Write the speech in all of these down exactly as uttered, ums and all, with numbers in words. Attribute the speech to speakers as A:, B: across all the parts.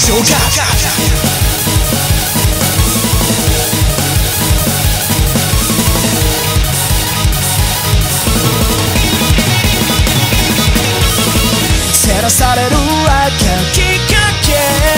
A: しょうか。照らされる赤き影、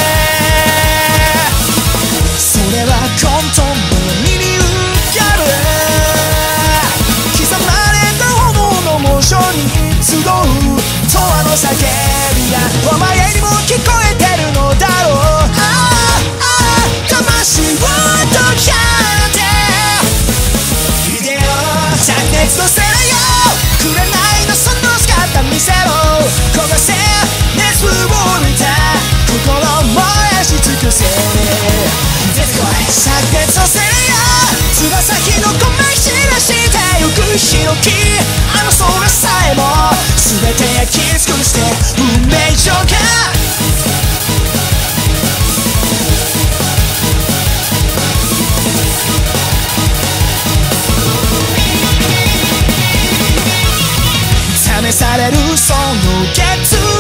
A: それは混沌の身に浮かぶ。刻まれた炎の紋章に集う永遠の叫びがお前にも聞こえてるのだろう。ああああ魂を解き放て、いでよ灼熱のせいよ、紅のその姿見せろ。焦がせ熱を帯びた心燃やし尽くせ。出てこい灼熱のせいよ、つま先の米散らしてゆく広きあの空さえも全て焼き尽くして運命上か。試されるその決意、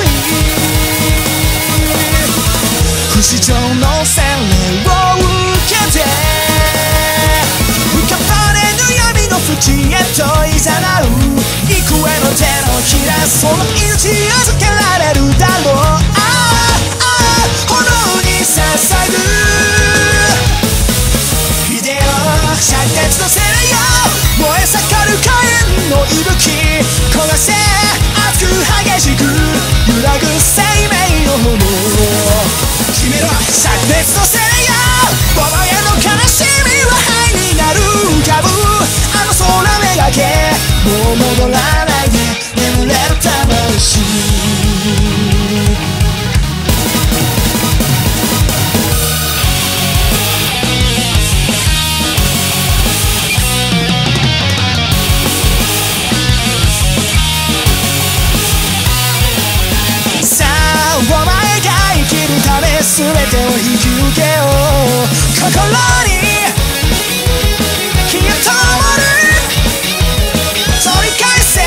A: 不死鳥の洗礼を受けて浮かばれぬ闇の淵へといざなう。幾重の手のひら、その命預けられるだろう。ああああ炎に捧ぐ、いでよ灼熱のせいよ、燃え盛る火炎の息吹、焦がせ熱く激しく揺らぐ生命の炎。決めろ灼熱のせいよ、お前の悲しみは灰になる。浮かぶあの空めがけ、もう戻らないで眠れる魂。さあお前が生きるため全てを引き受けよう。心に火が灯る、取り返せ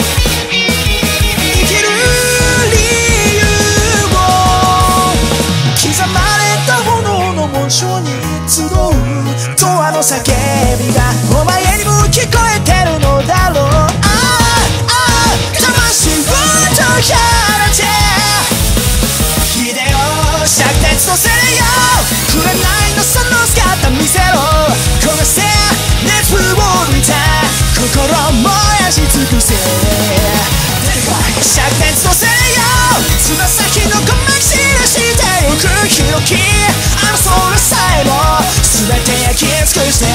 A: 生きる理由を。刻まれた炎の紋章に集う永遠の叫びがお前にも聞こえてるのだろう。ああああ魂を解き放て、いでよ灼熱のせいよ、紅のその姿見せろ。焦がせ熱を帯びた心燃やし尽くせ。出てこい灼熱のせいよ、つま先の米散らしてゆく広きあの空さえも全て焼き尽くして